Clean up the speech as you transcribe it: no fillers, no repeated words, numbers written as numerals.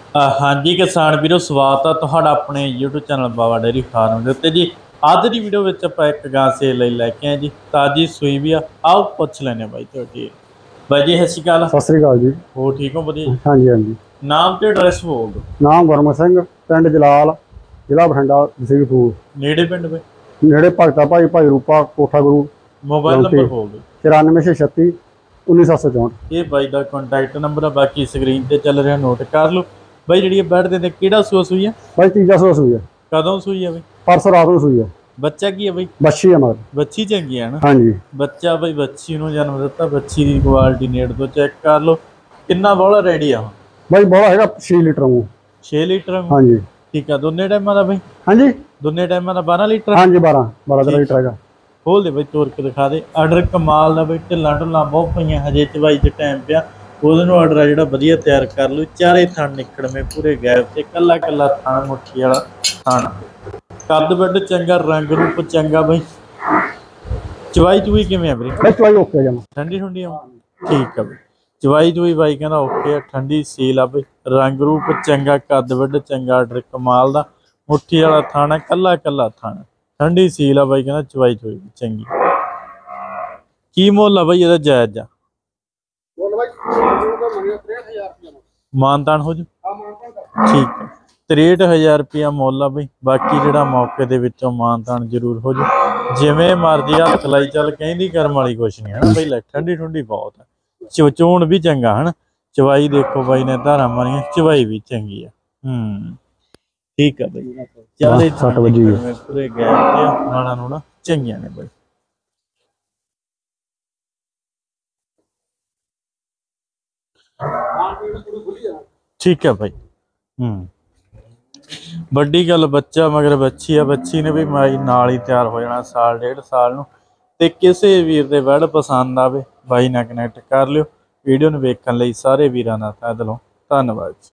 हाँ जी किसान वीरो स्वागत है तुहाडा अपने YouTube channel Baba dairy farm के उत्ते जी। अज की वीडियो में आप एक गां सेल लई लैके आए जी, ताजी सूई भी आओ पुछ लेने बाई तुहाडी। बाई जी सत श्री अकाल। सत श्री अकाल जी। हो ठीक हो बढ़िया? हाँ जी हाँ जी। नाम ते एड्रैस बोल दो। नाम गुरमुख सिंह, पिंड जलाल, जिला बठिंडा, तहसील फूल। नेड़े पिंड बई? नेड़े भगता भाई भाई रूपा कोठा गुरु। मोबाइल नंबर बोल दो। 9436 19764। ये बाई का कॉन्टैक्ट नंबर है, बाकी स्क्रीन ते चल रहा नोट कर लो। बाई जी बैठ दे किहड़ा सूआ सूई है? भाई तीजा सूआ सूई है। कदों सूई है बई? परसों रात को सूई है। बच्चा की है बई? बच्ची है मगर। बच्ची चंगी है ना? हाँ जी। बच्चा बई बच्ची नूं जन्म दिता, बच्ची की क्वालिटी नेड़ तो चेक कर लो। कितना बौला रेडी आ भाई बड़ा है 6 लीटर मु। 6 लीटर? हाँ जी ठीक है। दोनों टाइम का बई? हाँ जी दोनों टाइम का 12 लीटर? हाँ जी 12 लीटर है। खोल दे बई तोड़ के दिखा दे। आर्डर कमाल का बई, ढिल्लां ढुल्लां बहुत पईयां हजे चवाई च टाइम पिया ਉਹਨੂੰ ਆਰਡਰ ਆ ਜਿਹੜਾ ਵਧੀਆ ਤਿਆਰ ਕਰ ਲਓ। ਚਾਰੇ ਥਣ ਨਿਕੜਵੇਂ ਪੂਰੇ ਗੈਪ ਤੇ ਕੱਲਾ ਕੱਲਾ ਥਣ ਮੁੱਠੀ ਵਾਲਾ ਥਣ, ਕੱਦ ਵੱਡ ਚੰਗਾ, ਰੰਗ ਰੂਪ ਚੰਗਾ ਬਈ। ਚਵਾਈ ਚੂਈ ਕਿਵੇਂ ਆ ਵੀਰੇ? ਚਵਾਈ ਓਕੇ ਜਮ ਠੰਡੀ ਠੰਡੀ ਆ? ਠੀਕ ਆ ਬਈ। ਚਵਾਈ ਚੂਈ ਬਾਈ ਕਹਿੰਦਾ ਓਕੇ ਆ, ਠੰਡੀ ਸੀਲ ਆ ਬਈ, ਰੰਗ ਰੂਪ ਚੰਗਾ, ਕੱਦ ਵੱਡ ਚੰਗਾ, ਆਰਡਰ ਕਮਾਲ ਦਾ, ਮੁੱਠੀ ਵਾਲਾ ਥਣ, ਕੱਲਾ ਕੱਲਾ ਥਣ, ਠੰਡੀ ਸੀਲ ਆ ਬਾਈ ਕਹਿੰਦਾ, ਚਵਾਈ ਚੂਈ ਚੰਗੀ। ਕੀ ਮੁੱਲ ਆ ਬਈ ਇਹਦਾ ਜਾਇਜ਼ ਆ? ਮਾਨਤਾਨ ਹੋ ਜੂ? ठीक है। 63,000 रुपया मुल आ बई। बाकी जिहड़ा मौके दे विचों मानतान जरूर हो जू, जिवें मर्जी हथ लाई चल, कहंदी करम वाली कुछ नहीं है ना बई। ठंडी ठुंडी बहुत है, चोण भी चंगा है ना। चवाई देखो बाई ने धारा मारियां, चवाई भी चंगी है। ठीक है बई। 40 पूरे गैप ते नाड़ा नूड़ा चंगियां ने बई। ठीक है भाई। ਵੱਡੀ ਗੱਲ ਬੱਚਾ ਮਗਰ ਬੱਚੀ ਆ, ਬੱਚੀ ਨੇ ਵੀ ਮਾਈ ਨਾਲ ਹੀ ਤਿਆਰ ਹੋ ਜਾਣਾ ਸਾਲ ਡੇਢ ਸਾਲ ਨੂੰ। ਤੇ ਕਿਸੇ ਵੀਰ ਦੇ ਵੜ ਪਸੰਦ ਆਵੇ ਬਾਈ ਨਾਲ ਕਨੈਕਟ ਕਰ ਲਿਓ। ਵੀਡੀਓ ਨੂੰ ਵੇਖਣ ਲਈ ਸਾਰੇ ਵੀਰਾਂ ਦਾ ਤਹਿ ਦਿਲੋਂ ਧੰਨਵਾਦ।